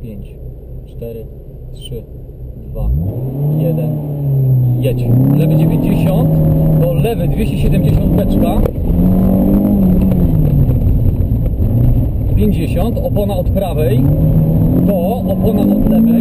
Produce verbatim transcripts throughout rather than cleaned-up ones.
pięć, cztery, trzy, dwa, jeden, jedź. Lewy dziewięćdziesiąt, do lewy dwieście siedemdziesiąt beczka. pięćdziesiąt, opona od prawej, do opona od lewej,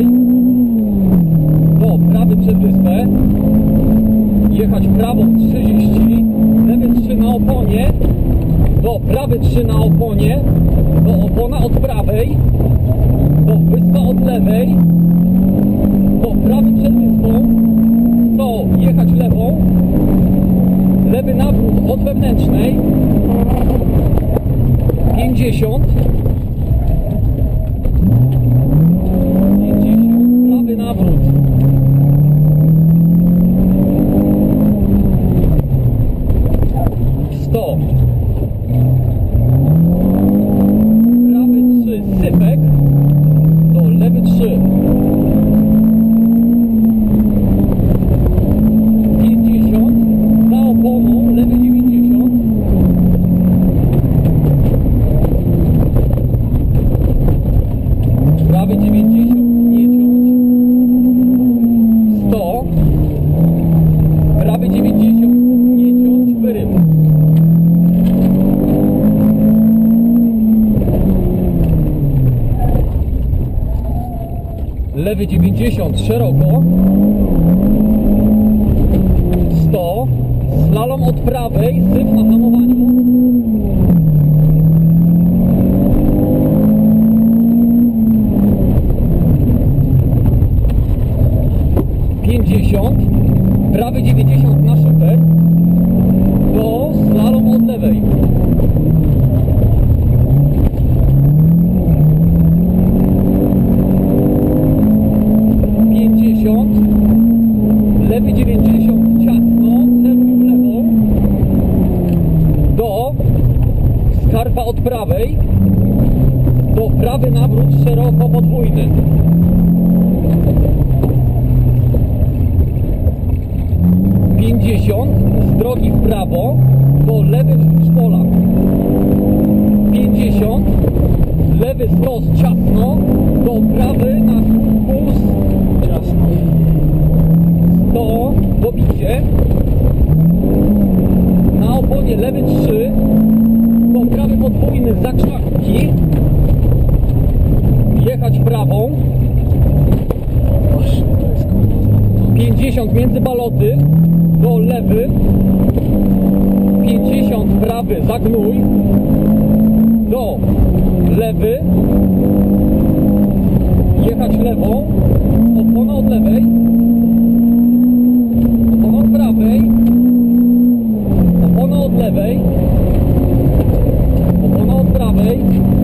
do prawy przed wyspę, jechać prawą trzydzieści, lewy trzy na oponie, do prawy trzy na oponie, do opona od prawej, do wyspa od lewej, do prawy przed wyspą, do jechać lewą, lewy nawrót od wewnętrznej, pięćdziesiąt, pięćdziesiąt, prawy nawrót, sto, prawy trzy, sypek, do lewy trzy, pięćdziesiąt, za oponą, lewy dziewięćdziesiąt, prawy dziewięćdziesiąt, nie ciąć, sto, prawy dziewięćdziesiąt, nie ciąć, wyryw. Lewy dziewięćdziesiąt, szeroko, sto, slalom od prawej, syf na hamowaniu, pięćdziesiąt, prawy dziewięćdziesiąt na super, do slalom od lewej, pięćdziesiąt, lewy dziewięćdziesiąt, ciasno, celuj w lewą, do skarpa od prawej, do prawy nawrót szeroko podwójny, pięćdziesiąt, z drogi w prawo, do lewy wzdłuż pola, pięćdziesiąt, lewy stos ciasno, do prawy na kurs ciasno, sto, dobicie, na oponie lewy trzy, do prawy podwójny za krzaki, jechać prawą, pięćdziesiąt między baloty, do lewy, pięćdziesiąt prawy zagnój, do lewy, jechać lewą, opona od lewej, opona od prawej, opona od lewej, opona od prawej,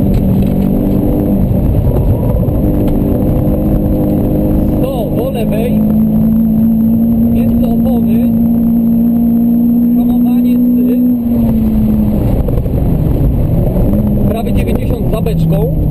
sto do lewej, między opony, hamowanie z prawy dziewięćdziesiąt za beczką,